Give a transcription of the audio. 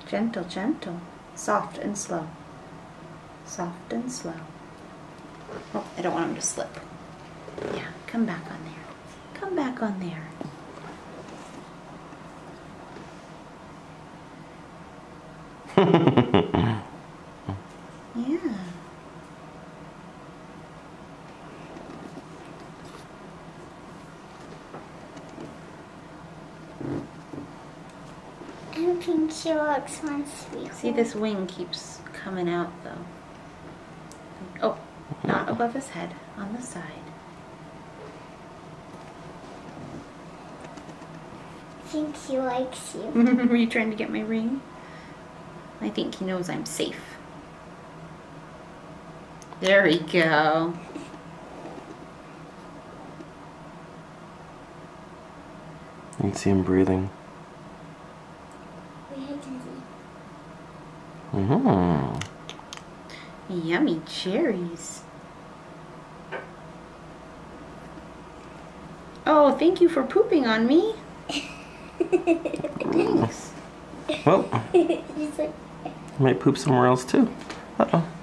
Gentle, gentle. Soft and slow. Soft and slow. Oh, I don't want him to slip. Yeah, come back on there. Come back on there. Yeah. I don't think Sherlock wants to be. See, this wing keeps coming out though. Oh, not above his head, on the side. I think he likes you. Were you trying to get my ring? I think he knows I'm safe. There we go. You can see him breathing. Mm-hmm. Yummy cherries. Oh, thank you for pooping on me. Thanks. Well, might poop somewhere else too. Uh-oh.